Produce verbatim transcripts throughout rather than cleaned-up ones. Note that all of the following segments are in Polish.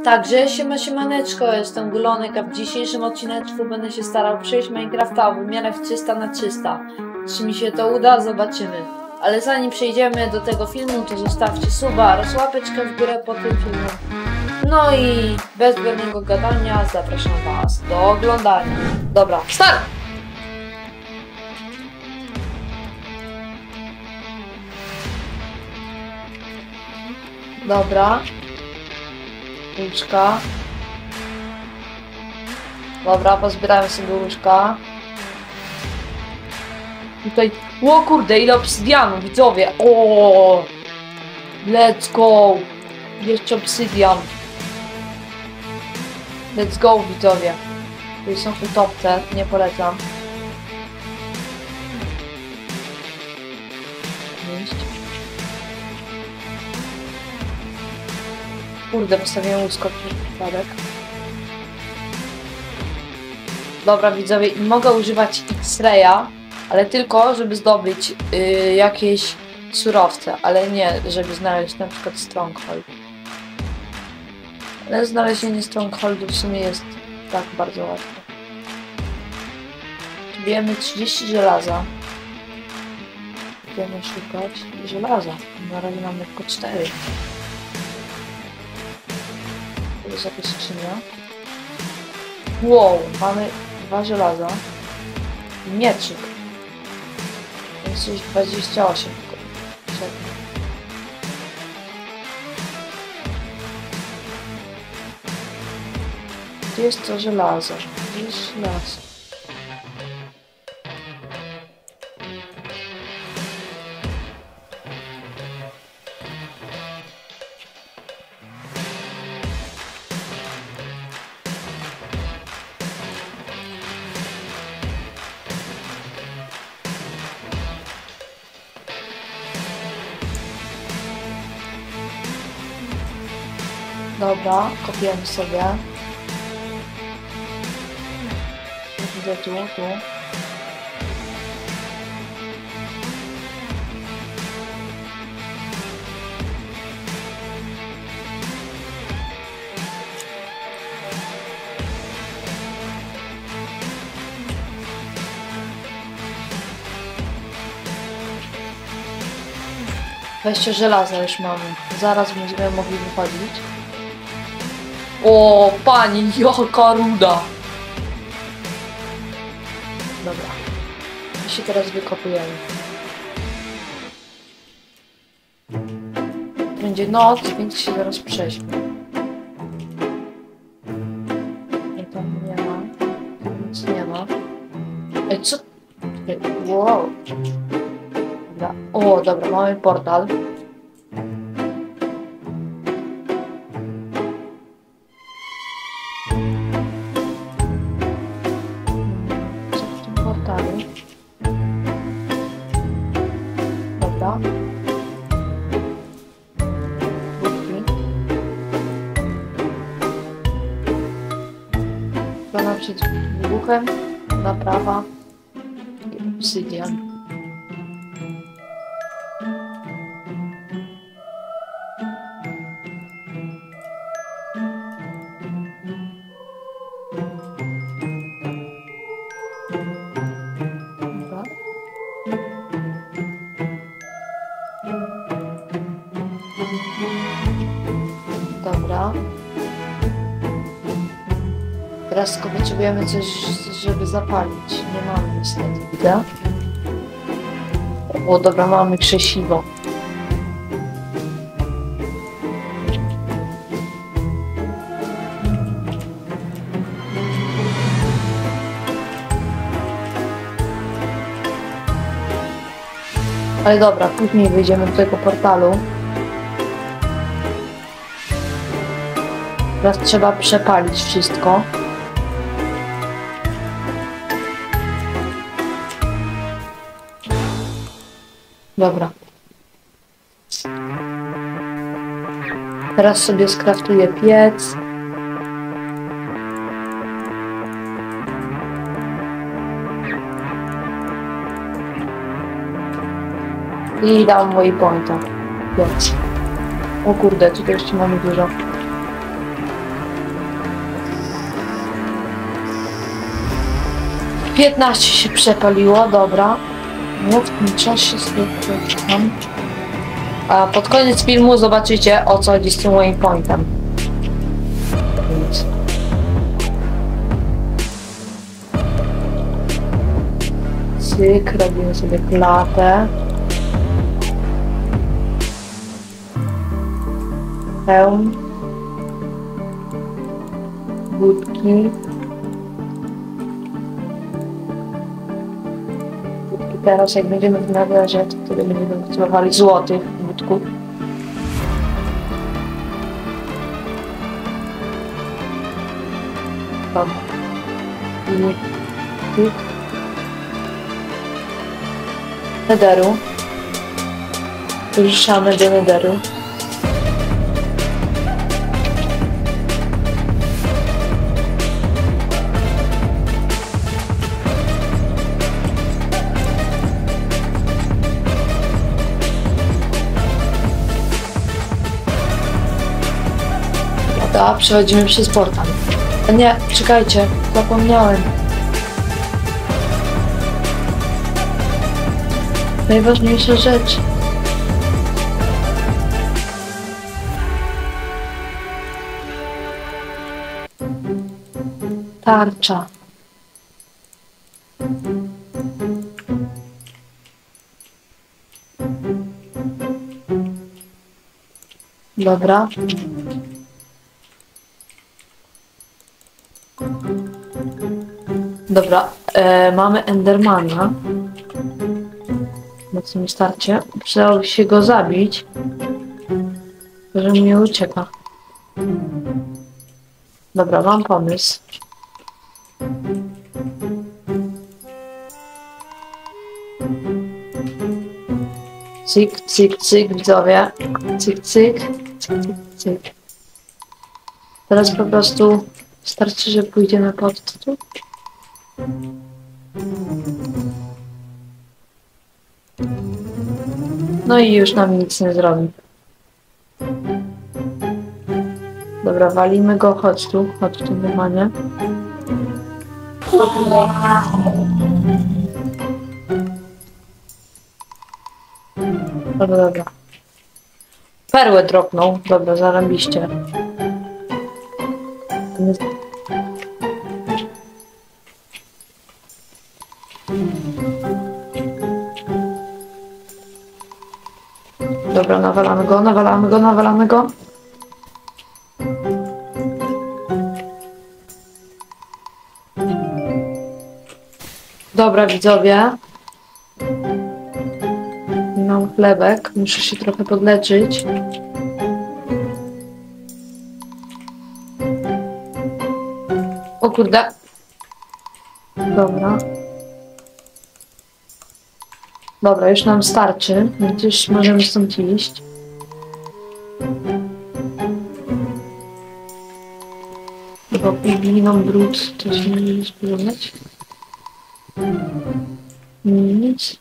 Także siema siemaneczko, jestem Gulonek, a w dzisiejszym odcineczku będę się starał przejść Minecrafta w wymiarach trzysta na trzysta. Czy mi się to uda? Zobaczymy. Ale zanim przejdziemy do tego filmu, to zostawcie suba oraz łapeczkę w górę pod tym filmem. No i bez zbędnego gadania zapraszam was do oglądania. Dobra, start! Dobra. Łóżka. Dobra, pozbierałem sobie łóżka. Tutaj... O kurde, ile obsydianu, widzowie! O, let's go! Jeszcze obsydian. Let's go, widzowie. Tutaj są utopce, nie polecam. Iść. Kurde, postawiłem łóżko przez przypadek. Dobra, widzowie, i mogę używać X-raya, ale tylko, żeby zdobyć yy, jakieś surowce, ale nie, żeby znaleźć na przykład stronghold. Ale znalezienie strongholdu w sumie jest tak bardzo łatwe. Bierzemy trzydzieści żelaza. Będziemy szukać żelaza. Na razie mamy tylko cztery. To jest jakaś skrzynia. Wow, mamy dwa żelaza. Mieczyk. Jest już dwadzieścia osiem. Gdzie jest to żelazo? Gdzie jest żelazo? Dobra, kopiemy sobie. Widzę tu, tu. dwadzieścia żelaza już mamy. Zaraz będziemy mogli wychodzić. O, pani, jaka ruda! Dobra. I się teraz wykopujemy. Będzie noc, więc się zaraz prześpię. I tam nie ma. Tam nic nie ma. Ej, co? Wow. Dobra. O, dobra, mamy portal. Dobra. Plana przed wybuchem, naprawa i obsydian. Dobra. Teraz tylko potrzebujemy coś, żeby zapalić. Nie mamy niestety. Widzę. O, dobra, mamy krzesiwo. Ale dobra, później wyjdziemy do tego portalu. Teraz trzeba przepalić wszystko. Dobra. Teraz sobie skraftuję piec. I dam waypointa. Piec. O kurde, tutaj jeszcze mamy dużo. piętnaście się przepaliło, dobra. No w tym czasie sobie poczekam. A pod koniec filmu zobaczycie, o co chodzi z tym waypointem. Więc... cyk, robimy sobie klatę. Hełm. Budki. Budki teraz jak będziemy w nagrodzie, to wtedy będziemy potrzebowali złotych budków. Dobra. I tyk. Nederu. Ruszamy do nederu. Dobra, przechodzimy przez portal. A nie, czekajcie, zapomniałem. Najważniejsza rzecz. Tarcza. Dobra. Dobra, e, mamy Endermana. Mocno mi starcie. Przydałoby się go zabić, że mnie ucieka. Dobra, mam pomysł. Cyk, cyk, cyk, widzowie. Cyk, cyk, cyk, cyk, cyk. Teraz po prostu starczy, że pójdziemy pod tu. No i już nam nic nie zrobi. Dobra, walimy go, chodź tu, chodź tu, normalnie. Dobra, dobra. Perłę dropnął, dobra, zarobiście. Dobra, nawalamy go, nawalamy go, nawalamy go. Dobra, widzowie. Mam chlebek, muszę się trochę podleczyć. O kurde. Dobra. Dobra, już nam starczy, więc już możemy stąd iść. Bo gliną brud, to się nie może spodziewać. Nic.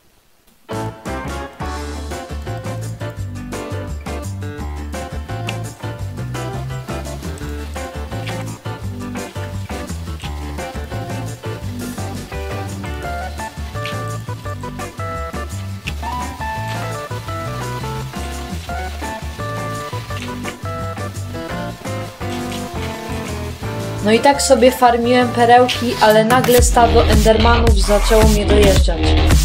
No i tak sobie farmiłem perełki, ale nagle stado endermanów zaczęło mnie dojeżdżać.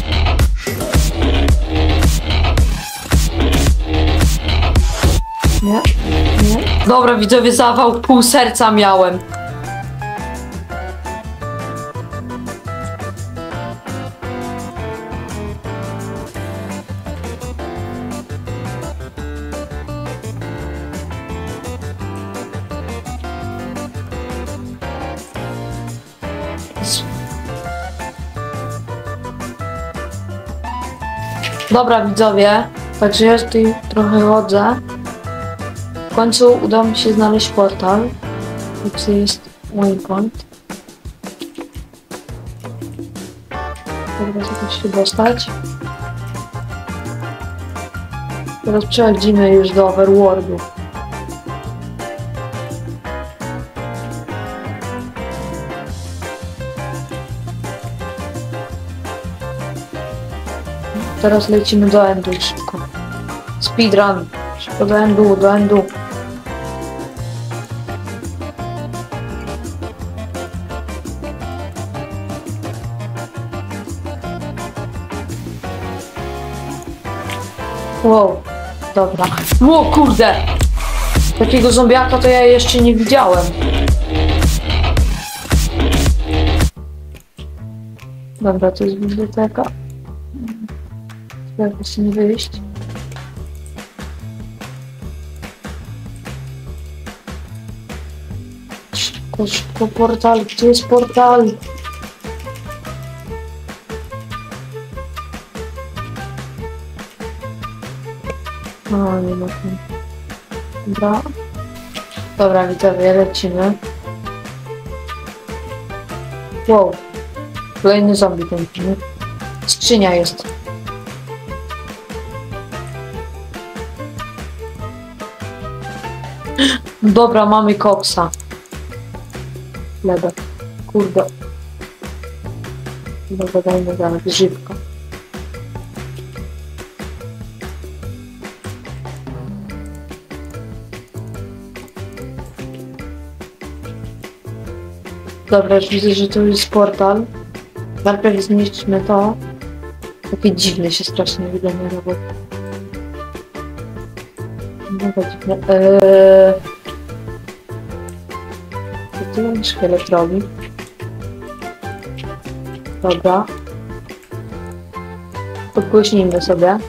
Nie, nie. Dobra, widzowie, zawał, pół serca miałem. Dobra, widzowie, także ja tutaj trochę chodzę. W końcu udało mi się znaleźć portal, gdzie jest waypoint. Teraz jakoś się dostać. Teraz przechodzimy już do Overworldu. teraz lecimy do endu szybko. Speedrun. Szybko do endu, do endu. Wow, dobra. Ło, kurde! Takiego zombiaka to ja jeszcze nie widziałem. Dobra, to jest biblioteka. Jak się nie wyjść? Szybko, szybko, portal. Gdzie jest portal? No, nie ma tam. Dobra. Dobra, widzowie, lecimy. Wow. Kolejny zombie ten film. Skrzynia jest. Dobra, mamy koksa. Chlebek. Kurde. Dobra, dajmy dalej. Grzybka. Dobra, już widzę, że tu jest portal. Najpierw zniszczmy to. Takie dziwne się strasznie wydaje robot. Mega dziwne. Eee... Co tu ten szkielet robi? Dobra. Podgłośnijmy sobie.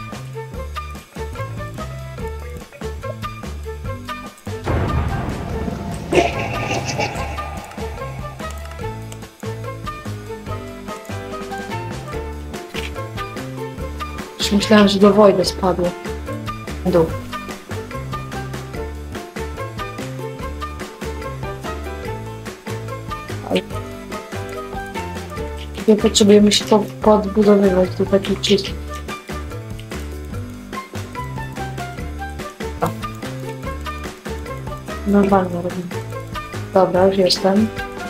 Już myślałem, że do wojny spadło. Dół. Nie potrzebujemy się to podbudowywać, to taki czysty. Normalnie robimy. Dobra, już jestem.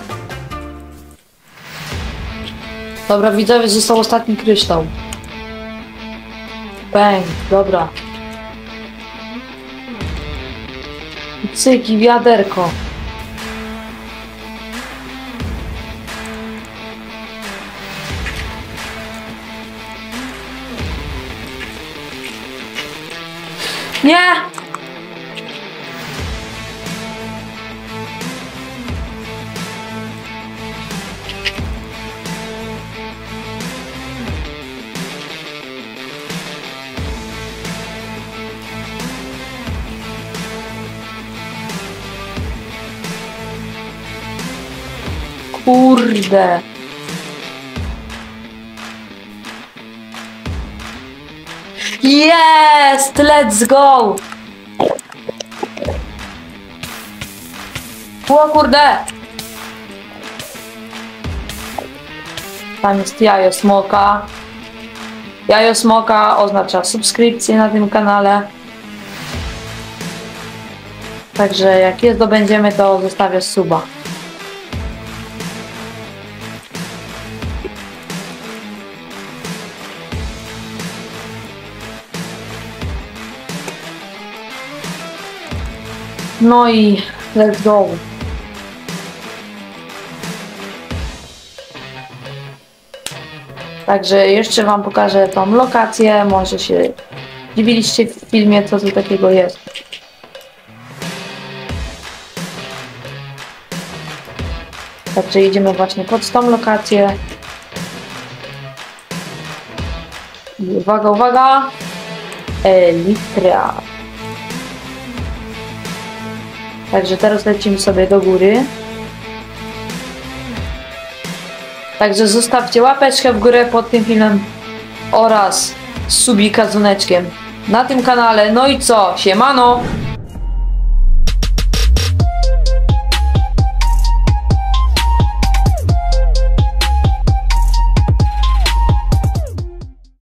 Dobra, widzowie, został ostatni kryształ. Bang, dobra. Cyki, wiaderko. Nie! Kurde. Jest! Let's go! O kurde! Tam jest jajo smoka. Jajo smoka oznacza subskrypcję na tym kanale. Także jak je zdobędziemy, to zostawię suba. No i let's go. Także jeszcze wam pokażę tą lokację. Może się dziwiliście w filmie, co tu takiego jest. Także idziemy właśnie pod tą lokację. I uwaga, uwaga! Elytra. Także teraz lecimy sobie do góry. Także zostawcie łapeczkę w górę pod tym filmem oraz subika z dzwoneczkiem na tym kanale. No i co? Siemano!